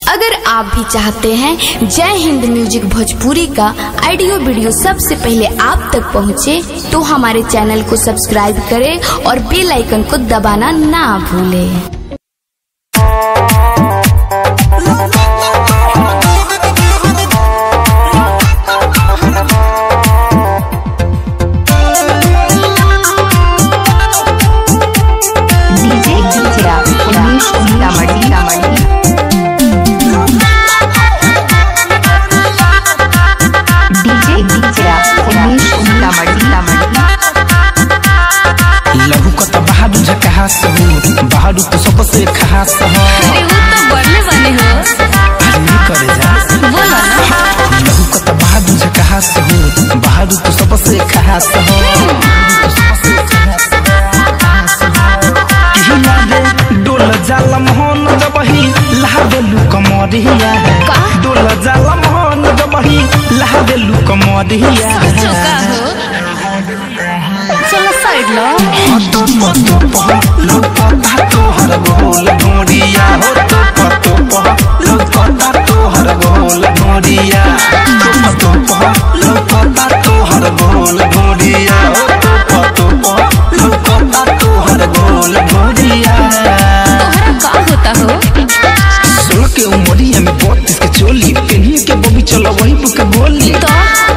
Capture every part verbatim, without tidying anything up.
अगर आप भी चाहते हैं जय हिंद म्यूजिक भोजपुरी का ऑडियो वीडियो सबसे पहले आप तक पहुंचे, तो हमारे चैनल को सब्सक्राइब करें और बेल आइकन को दबाना ना भूलें। बहादुर तो सबसे खास हो। अरे वो तो बढ़ने वाले हो। अरे करे जा बोला ना। लहू का तो बहादुर जो खास हो, बहादुर तो सबसे खास हो। डोल जाला मोहन जबही लहादेलू कमरिया, डोल जाला मोहन जबही लहादेलू कमरिया। चौका हो। चलो साइड लो। तो पतो पह लोकता तोहर गोल घोड़िया हो, तो पतो पह लोकता तोहर गोल घोड़िया, तो पतो पह लोकता तोहर गोल घोड़िया हो, तो पतो पह लोकता तोहर गोल घोड़िया। तोहरा का होता हो? सोलह के उमरिया में बत्तीस के चोली पेन्ही के बबी चलो वही बुक बोली। तो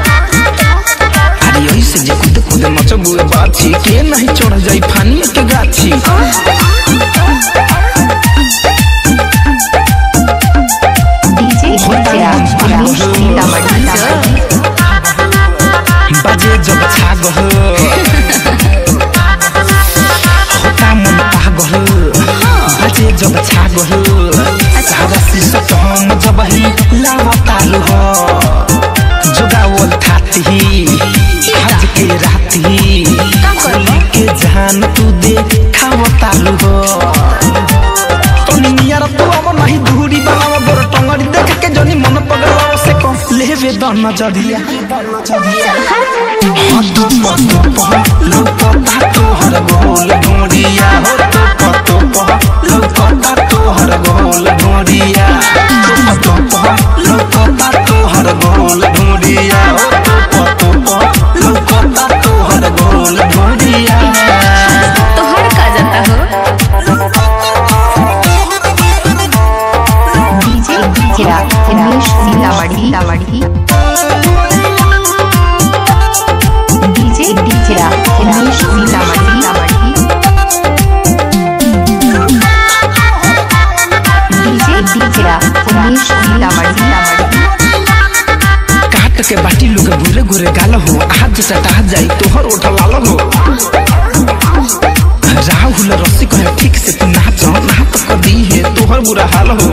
से जे खुद खुद मचबुए बाछी के नहीं चढ़ जाई फानी के गाछी। बाजे जब छाग हो होता मन पागल, बाजे जब छाग हो सारा शीशा तो हम जब ही लावतालू हो, जोगावल थाती आज के राती खोली के जान तू दे खावतालू हो। तो नियार तू अब नहीं धूरी बनावा गोर टंगड़ी देख के जनी मन पगलाओ से को लेवे द नजरिया। हतो पतो पह लोकता तोहर गोल घोड़िया हो, तो पतो पह लोकता तोहर गोल घोड़िया, तो पतो पह लोकता तोहर गोल घोड़िया हो, तो पतो पह लोकता तोहर गोल घोड़िया। तोहर का जाता हो? DJ DJ Ramesh Sitamarhi Sitamarhi DJ DJ Ramesh Sitamarhi Sitamarhi DJ DJ Ramesh Sitamarhi Sitamarhi. काट के बाटी लोग घुरे घुरे गाल हो, आज सटा जाई तोहर ओठ लाल हो। राहुल रस्सी कहे ठीक से तू नाच ना तो कर दी है तोहर बुरा हाल हो।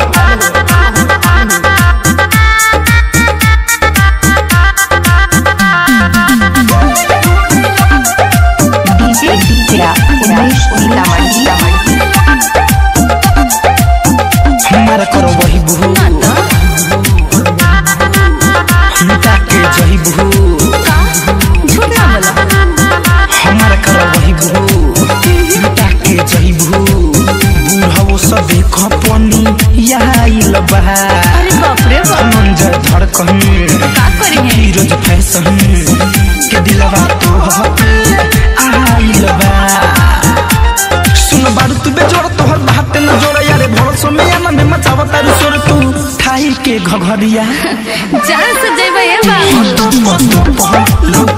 DJ DJ Ramesh Sitamarhi Sitamarhi. हमारा करो वही बहू लुटा के जही बहू, झूठ ना बोला। हमारा करो वही बहू लुटा के जही बहू। बूढ़ो सबे खपनी आइल बा, अरे बाप रे बाप। मंजर धड़कन का करी है? फिरोज फैशन के दिलवा तो आइल बा। सुन बारू तू बेजोड़ तोहर बात न जोड़ यारे भरोसा में या में मचावा तारू सोर तू ठाई के घघरिया। जान से जेबे ए बाबू। तो पतो पह